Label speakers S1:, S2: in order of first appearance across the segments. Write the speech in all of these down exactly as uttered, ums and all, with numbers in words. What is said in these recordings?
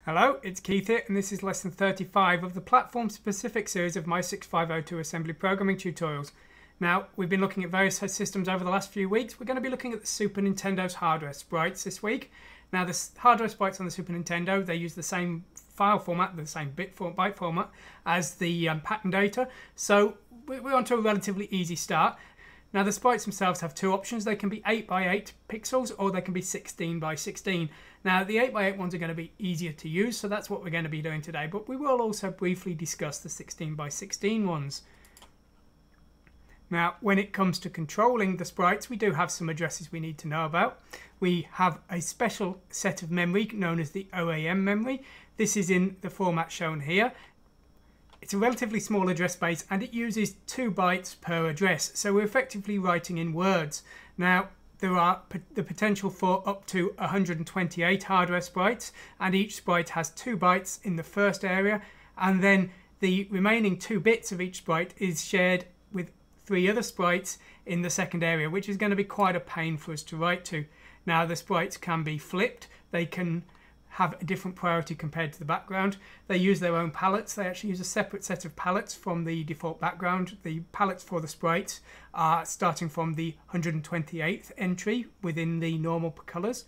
S1: Hello, it's Keith here, and this is lesson thirty-five of the platform-specific series of my six five oh two assembly programming tutorials. Now, we've been looking at various systems over the last few weeks. We're going to be looking at the Super Nintendo's hardware sprites this week. Now, the hardware sprites on the Super Nintendo, they use the same file format, the same bit for, byte format as the um, pattern data. So we're on to a relatively easy start. Now, the sprites themselves have two options. They can be eight by eight pixels or they can be sixteen by sixteen. Now, the eight by eight ones are going to be easier to use, so that's what we're going to be doing today. But we will also briefly discuss the sixteen by sixteen ones. Now, when it comes to controlling the sprites, we do have some addresses we need to know about. We have a special set of memory known as the O A M memory. This is in the format shown here. It's a relatively small address space and it uses two bytes per address, so we're effectively writing in words. Now, there are the potential for up to one hundred twenty-eight hardware sprites, and each sprite has two bytes in the first area, and then the remaining two bits of each sprite is shared with three other sprites in the second area, which is going to be quite a pain for us to write to. Now, the sprites can be flipped. They can have a different priority compared to the background. They use their own palettes. They actually use a separate set of palettes from the default background. The palettes for the sprites are starting from the one hundred twenty-eighth entry within the normal colours.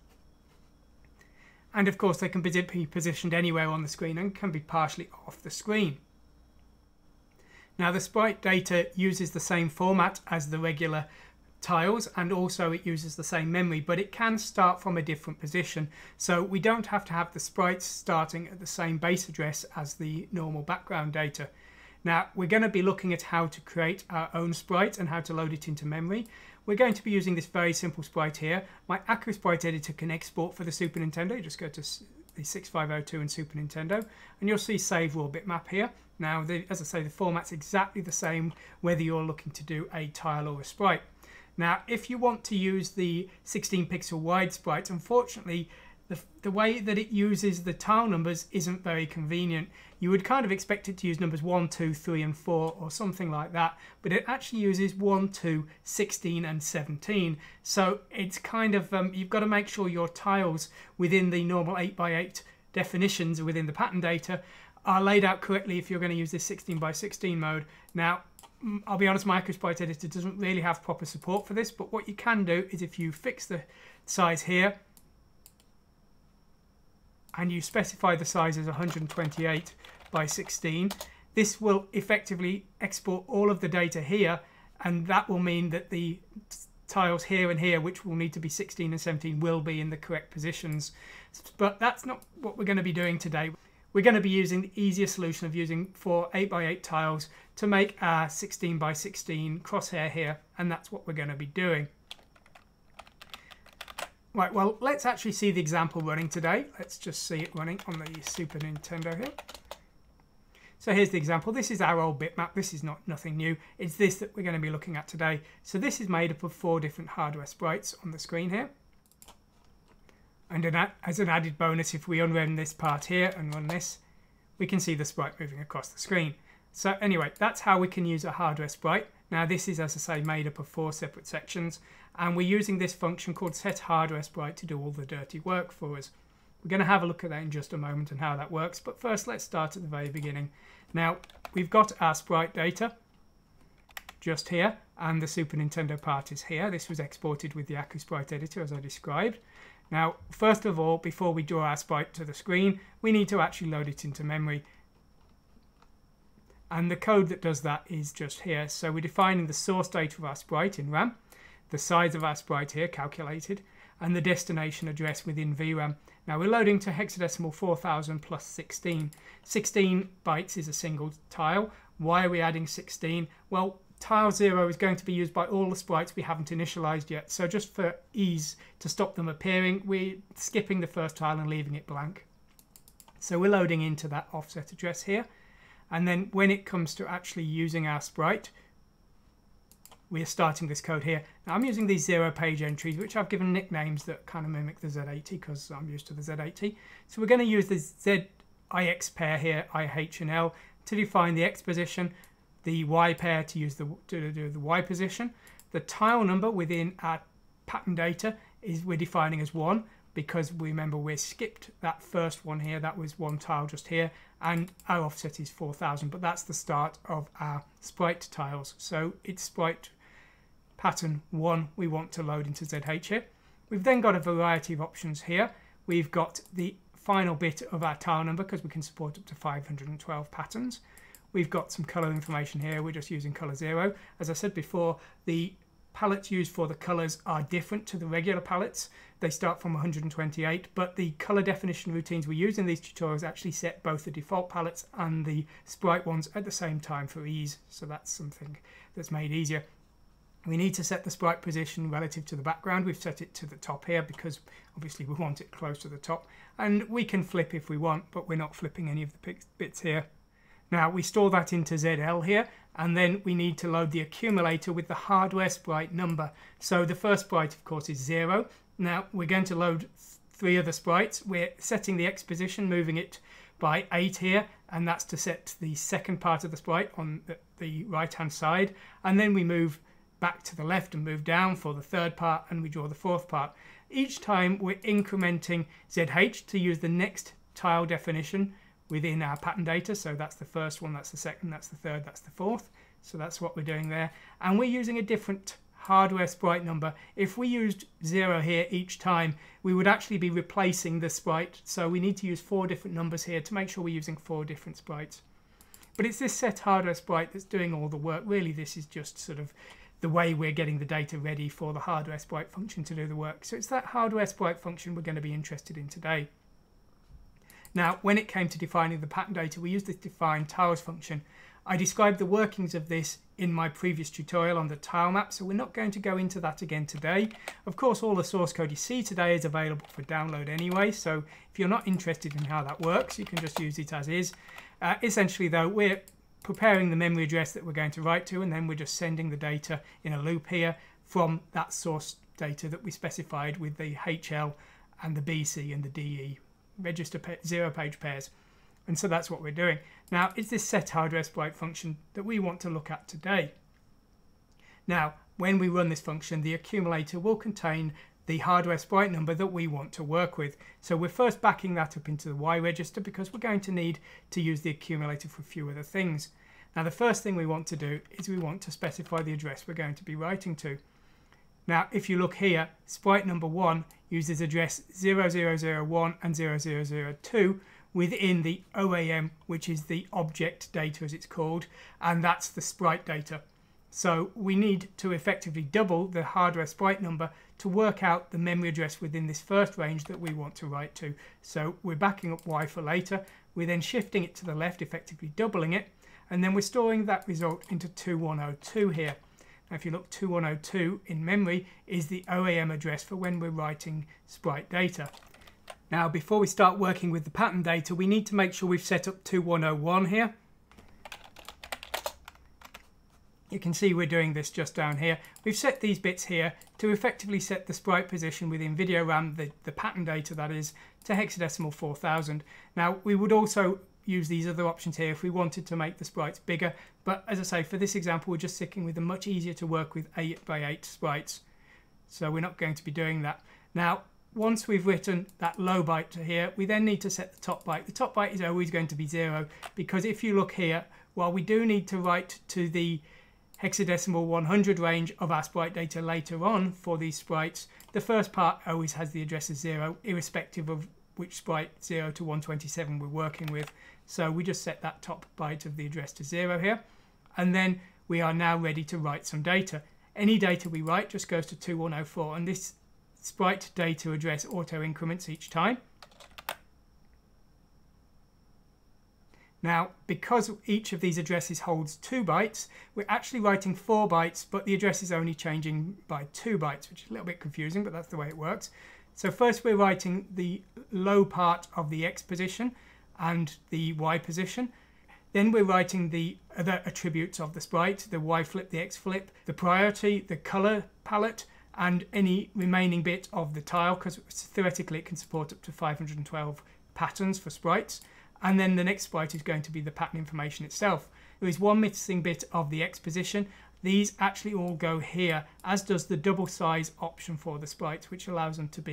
S1: And of course, they can be positioned anywhere on the screen and can be partially off the screen. Now, the sprite data uses the same format as the regular tiles, and also it uses the same memory, but it can start from a different position, so we don't have to have the sprites starting at the same base address as the normal background data. Now, we're going to be looking at how to create our own sprite and how to load it into memory. We're going to be using this very simple sprite here. My Acro Sprite editor can export for the Super Nintendo. You just go to the six five oh two and Super Nintendo and you'll see save raw bitmap here. Now, the, as I say, the format's exactly the same whether you're looking to do a tile or a sprite. Now, if you want to use the sixteen pixel wide sprite, unfortunately, the, the way that it uses the tile numbers isn't very convenient. You would kind of expect it to use numbers one, two, three, and four, or something like that, but it actually uses one, two, sixteen, and seventeen. So it's kind of, um, you've got to make sure your tiles within the normal eight by eight definitions within the pattern data are laid out correctly if you're going to use this sixteen by sixteen mode. Now, I'll be honest, my Acro Sprite editor doesn't really have proper support for this, but what you can do is if you fix the size here and you specify the size as one hundred twenty-eight by sixteen, this will effectively export all of the data here, and that will mean that the tiles here and here, which will need to be sixteen and seventeen, will be in the correct positions. But that's not what we're going to be doing today. We're going to be using the easier solution of using four eight by eight tiles to make our sixteen by sixteen crosshair here, and that's what we're going to be doing. Right, well, let's actually see the example running today. Let's just see it running on the Super Nintendo here. So here's the example. This is our old bitmap. This is not nothing new. It's this that we're going to be looking at today. So this is made up of four different hardware sprites on the screen here. And an, as an added bonus, if we unrun this part here and run this, we can see the sprite moving across the screen. So anyway, that's how we can use a hardware sprite. Now, this is, as I say, made up of four separate sections, and we're using this function called setHardwareSprite to do all the dirty work for us. We're going to have a look at that in just a moment and how that works, but first let's start at the very beginning. Now, we've got our sprite data just here, and the Super Nintendo part is here. This was exported with the Acro Sprite editor, as I described. Now, first of all, before we draw our sprite to the screen, we need to actually load it into memory. And the code that does that is just here. So we're defining the source data of our sprite in RAM, the size of our sprite here calculated, and the destination address within V RAM. Now, we're loading to hexadecimal four thousand plus sixteen. sixteen bytes is a single tile. Why are we adding sixteen? Well, tile zero is going to be used by all the sprites we haven't initialized yet. So just for ease to stop them appearing, we're skipping the first tile and leaving it blank. So we're loading into that offset address here. And then when it comes to actually using our sprite, we're starting this code here. Now, I'm using these zero page entries, which I've given nicknames that kind of mimic the Z eighty because I'm used to the Z eighty. So we're going to use the Z I X pair here, I, H and L, to define the X position, the Y pair to use the to do the Y position. The tile number within our pattern data is we're defining as one. because remember we skipped that first one here, that was one tile just here, and our offset is four thousand, but that's the start of our sprite tiles. So it's sprite pattern one we want to load into Z H here. We've then got a variety of options here. We've got the final bit of our tile number because we can support up to five hundred twelve patterns. We've got some color information here. We're just using color zero. As I said before, the palettes used for the colors are different to the regular palettes. They start from one hundred twenty-eight, but the color definition routines we use in these tutorials actually set both the default palettes and the sprite ones at the same time for ease. So that's something that's made easier. We need to set the sprite position relative to the background. We've set it to the top here because obviously we want it close to the top, and we can flip if we want, but we're not flipping any of the bits here. Now we store that into Z L here, and then we need to load the accumulator with the hardware sprite number. So the first sprite of course is zero. Now we're going to load three other sprites. We're setting the X position, moving it by eight here, and that's to set the second part of the sprite on the, the right hand side, and then we move back to the left and move down for the third part, and we draw the fourth part. Each time we're incrementing Z H to use the next tile definition within our pattern data. So that's the first one, that's the second, that's the third, that's the fourth. So that's what we're doing there. And we're using a different hardware sprite number. If we used zero here each time, we would actually be replacing the sprite. So we need to use four different numbers here to make sure we're using four different sprites. But it's this set hardware sprite that's doing all the work. Really, this is just sort of the way we're getting the data ready for the hardware sprite function to do the work. So it's that hardware sprite function we're going to be interested in today. Now, when it came to defining the pattern data, we used this define tiles function. I described the workings of this in my previous tutorial on the tile map, so we're not going to go into that again today. Of course, all the source code you see today is available for download anyway, so if you're not interested in how that works, you can just use it as is. Uh, essentially though, we're preparing the memory address that we're going to write to, and then we're just sending the data in a loop here from that source data that we specified with the H L and the B C and the D E register zero page pairs. And so that's what we're doing. Now, it's this set hardware sprite function that we want to look at today. Now, when we run this function, the accumulator will contain the hardware sprite number that we want to work with. So we're first backing that up into the Y register because we're going to need to use the accumulator for a few other things. Now the first thing we want to do is we want to specify the address we're going to be writing to. Now if you look here, sprite number one uses address zero zero zero one and zero zero zero two within the O A M, which is the object data as it's called, and that's the sprite data. So we need to effectively double the hardware sprite number to work out the memory address within this first range that we want to write to. So we're backing up Y for later, we're then shifting it to the left, effectively doubling it, and then we're storing that result into two one zero two here. Now if you look, two one zero two in memory is the O A M address for when we're writing sprite data. Now before we start working with the pattern data, we need to make sure we've set up two one zero one here. You can see we're doing this just down here. We've set these bits here to effectively set the sprite position within video RAM, the, the pattern data that is, to hexadecimal four thousand. Now we would also use these other options here if we wanted to make the sprites bigger, but as I say, for this example we're just sticking with a much easier to work with eight by eight sprites. So we're not going to be doing that. Now once we've written that low byte to here, we then need to set the top byte. The top byte is always going to be zero because if you look here, while we do need to write to the hexadecimal one hundred range of our sprite data later on for these sprites, the first part always has the address as zero, irrespective of which sprite zero to one twenty-seven we're working with. So we just set that top byte of the address to zero here, and then we are now ready to write some data. Any data we write just goes to two one zero four, and this sprite data address auto increments each time. Now, because each of these addresses holds two bytes, we're actually writing four bytes, but the address is only changing by two bytes, which is a little bit confusing, but that's the way it works. So first we're writing the low part of the X position and the Y position. Then we're writing the other attributes of the sprite, the Y flip, the X flip, the priority, the color palette, and any remaining bit of the tile, because theoretically it can support up to five hundred twelve patterns for sprites. And then the next sprite is going to be the pattern information itself. There is one missing bit of the X position. These actually all go here, as does the double size option for the sprites, which allows them to be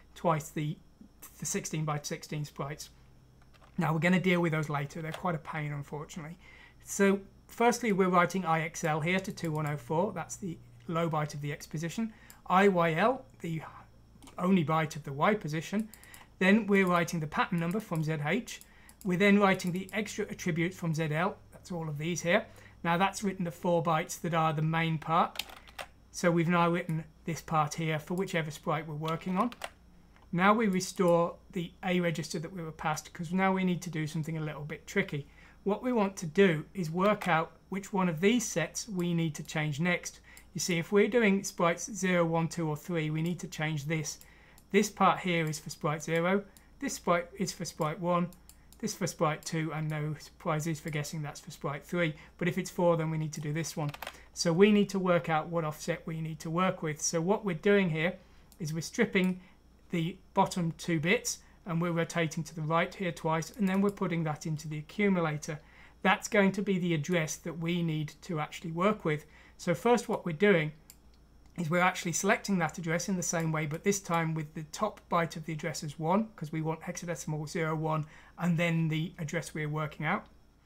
S1: twice the, the sixteen by sixteen sprites. Now we're going to deal with those later, they're quite a pain unfortunately. So firstly we're writing I X L here to two one oh four, that's the low byte of the X position, I Y L, the only byte of the Y position, then we're writing the pattern number from Z H, we're then writing the extra attributes from Z L, that's all of these here. Now that's written the four bytes that are the main part, so we've now written this part here for whichever sprite we're working on. Now we restore the A register that we were passed, because now we need to do something a little bit tricky. What we want to do is work out which one of these sets we need to change next. You see, if we're doing sprites zero, one, two or three, we need to change this. This part here is for sprite zero, this sprite is for sprite one, this for sprite two, and no surprises for guessing that's for sprite three. But if it's four, then we need to do this one. So we need to work out what offset we need to work with. So what we're doing here is we're stripping the bottom two bits and we're rotating to the right here twice, and then we're putting that into the accumulator. That's going to be the address that we need to actually work with. So first what we're doing is we're actually selecting that address in the same way, but this time with the top byte of the address as one, because we want hexadecimal zero one and then the address we're working out.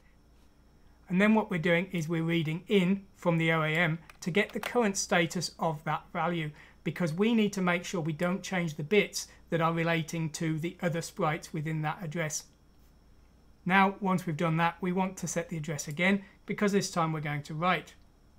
S1: And then what we're doing is we're reading in from the O A M to get the current status of that value, because we need to make sure we don't change the bits that are relating to the other sprites within that address. Now, once we've done that, we want to set the address again, because this time we're going to write.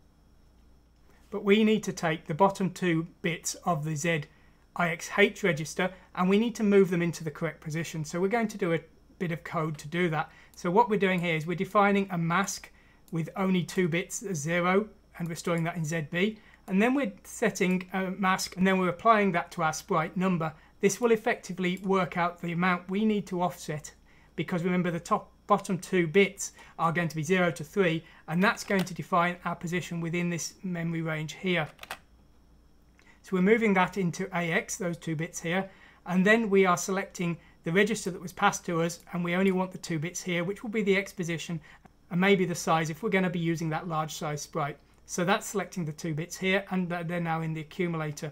S1: But we need to take the bottom two bits of the Z I X H register and we need to move them into the correct position. So we're going to do a bit of code to do that. So what we're doing here is we're defining a mask with only two bits as zero, and we're storing that in Z B. And then we're setting a mask and then we're applying that to our sprite number. This will effectively work out the amount we need to offset, because remember the top bottom two bits are going to be zero to three, and that's going to define our position within this memory range here. So we're moving that into A X, those two bits here, and then we are selecting the register that was passed to us, and we only want the two bits here, which will be the X position and maybe the size if we're going to be using that large size sprite. So that's selecting the two bits here, and they're now in the accumulator.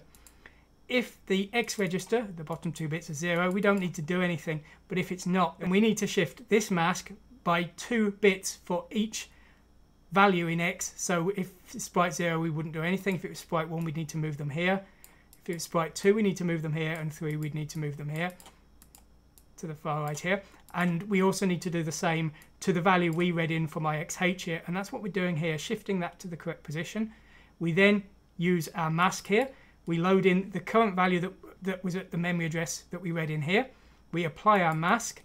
S1: If the X register, the bottom two bits, are zero, we don't need to do anything. But if it's not, then we need to shift this mask by two bits for each value in X. So if it's sprite zero, we wouldn't do anything. If it was sprite one, we'd need to move them here. If it was sprite two, we need to move them here, and three, we'd need to move them here to the far right here. And we also need to do the same to the value we read in from I X H here, and that's what we're doing here, shifting that to the correct position. We then use our mask here. We load in the current value that, that was at the memory address that we read in here. We apply our mask,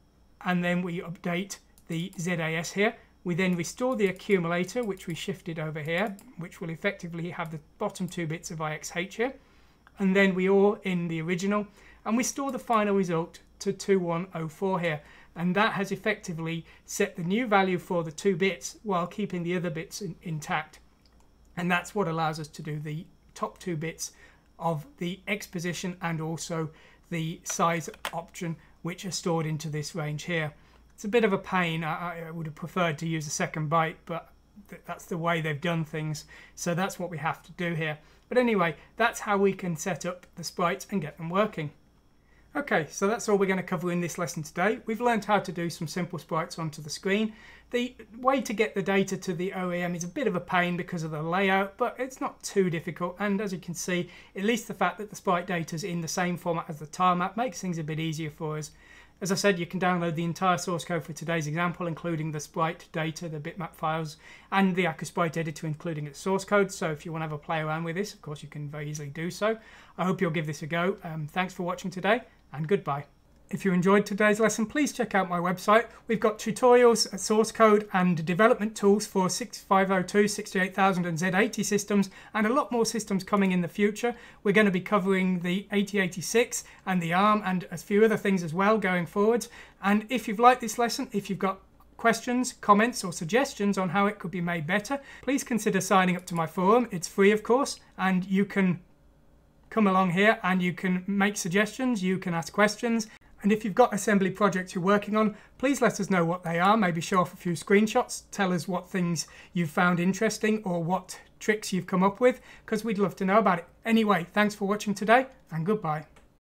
S1: and then we update the Z A S here. We then restore the accumulator, which we shifted over here, which will effectively have the bottom two bits of I X H here. And then we all in the original, and we store the final result to two one oh four here. And that has effectively set the new value for the two bits while keeping the other bits in, intact. And that's what allows us to do the top two bits of the X position and also the size option, which are stored into this range here. It's a bit of a pain. I, I would have preferred to use a second byte, but th that's the way they've done things. So that's what we have to do here. But anyway, that's how we can set up the sprites and get them working. Okay, so that's all we're going to cover in this lesson today. We've learned how to do some simple sprites onto the screen. The way to get the data to the O A M is a bit of a pain because of the layout, but it's not too difficult. And as you can see, at least the fact that the sprite data is in the same format as the tile map makes things a bit easier for us. As I said, you can download the entire source code for today's example, including the sprite data, the bitmap files, and the Accu Sprite editor, including its source code. So if you want to have a play around with this, of course, you can very easily do so. I hope you'll give this a go. Um, thanks for watching today, and goodbye. If you enjoyed today's lesson, please check out my website. We've got tutorials, source code and development tools for sixty-five oh two, sixty-eight thousand and Z eighty systems, and a lot more systems coming in the future. We're going to be covering the eighty eighty-six and the ARM and a few other things as well going forwards. And if you've liked this lesson, if you've got questions, comments or suggestions on how it could be made better, please consider signing up to my forum. It's free, of course, and you can come along here and you can make suggestions, you can ask questions. And if you've got assembly projects you're working on, please let us know what they are. Maybe show off a few screenshots, tell us what things you've found interesting or what tricks you've come up with, because we'd love to know about it. Anyway, thanks for watching today, and goodbye.